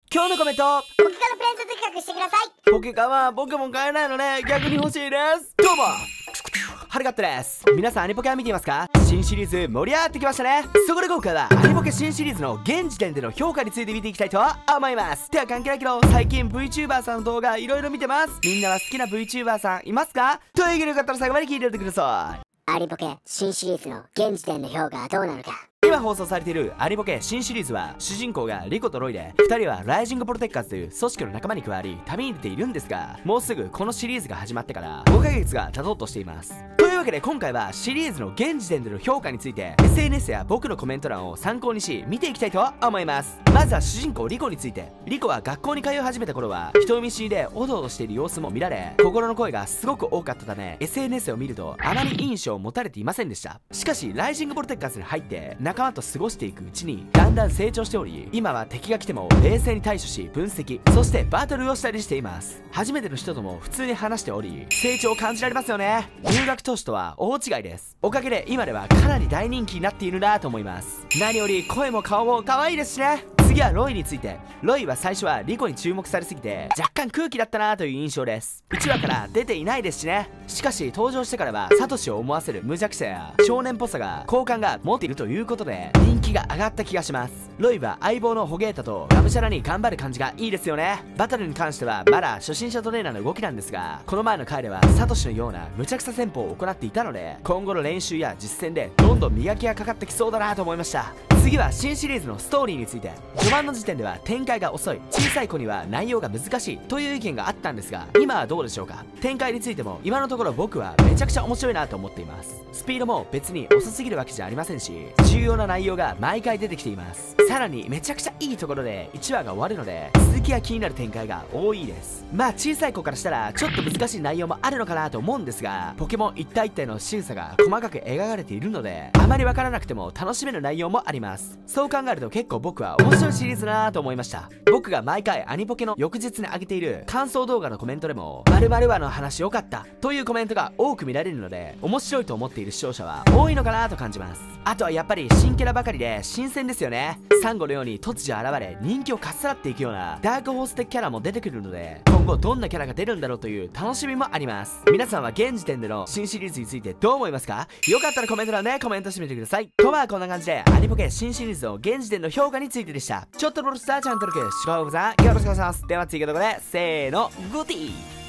今日のコメント、 ポケカのプレゼント企画してください。 ポケカはポケモン買えないので逆に欲しいです。どうもはるかったです。皆さんアニポケは見ていますか？新シリーズ盛り上がってきましたね。そこで今回はアニポケ新シリーズの現時点での評価について見ていきたいと思います。では関係ないけど最近 VTuber さんの動画いろいろ見てます。みんなは好きな VTuber さんいますか？というわけでよかったら最後まで聞いておいてください。 アニポケ新シリーズの現時点の評価はどうなのか。 今放送されているアニポケ新シリーズは主人公がリコとロイで2人はライジングプロテッカーズという組織の仲間に加わり旅に出ているんですが、もうすぐこのシリーズが始まってから5ヶ月が経とうとしています。というわけで今回はシリーズの現時点での評価について SNS や僕のコメント欄を参考にし見ていきたいと思います。まずは主人公リコについて。リコは学校に通い始めた頃は人見知りでおどおどしている様子も見られ、心の声がすごく多かったため SNS を見るとあまりいい印象を持たれていませんでした。しかしライジングプロテッカーズに入って仲間と過ごしていくうちにだんだん成長しており、今は敵が来ても冷静に対処し分析、そしてバトルをしたりしています。初めての人とも普通に話しており成長を感じられますよね。入学当初とは大違いです。おかげで今ではかなり大人気になっているなと思います。何より声も顔も可愛いですしね。次はロイについて。ロイは最初はリコに注目されすぎて若干空気だったなという印象です。1話から出ていないですしね。しかし登場してからはサトシを思わせる無邪気さや少年っぽさが好感が持っているということで人気が上がった気がします。ロイは相棒のホゲータとがむしゃらに頑張る感じがいいですよね。バトルに関してはまだ初心者トレーナーの動きなんですが、この前の回ではサトシのような無茶苦茶戦法を行っていたので今後の練習や実戦でどんどん磨きがかかってきそうだなと思いました。次は新シリーズのストーリーについて。序盤の時点では展開が遅い、小さい子には内容が難しいという意見があったんですが、今はどうでしょうか。展開についても今のところ僕はめちゃくちゃ面白いなと思っています。スピードも別に遅すぎるわけじゃありませんし、重要な内容が毎回出てきています。さらにめちゃくちゃいいところで1話が終わるので続きが気になる展開が多いです。まあ小さい子からしたらちょっと難しい内容もあるのかなと思うんですが、ポケモン一体一体の仕草が細かく描かれているのであまりわからなくても楽しめる内容もあります。そう考えると結構僕は面白いシリーズだなと思いました。僕が毎回アニポケの翌日に上げている感想動画のコメントでも〇〇話の話良かったというコメントが多く見られるので面白いと思っている視聴者は多いのかなと感じます。あとはやっぱり新キャラばかりで新鮮ですよね。サンゴのように突如現れ人気をかっさらっていくようなダークホース的キャラも出てくるので今後どんなキャラが出るんだろうという楽しみもあります。皆さんは現時点での新シリーズについてどう思いますか？よかったらコメント欄でコメントしてみてください。とはこんな感じでアニポケ新シリーズの現時点の評価についてでした。ちょっとロールスターチャンネル登録、シカオブさんよろしくお願いします。では次の動画でせーの、グッディー。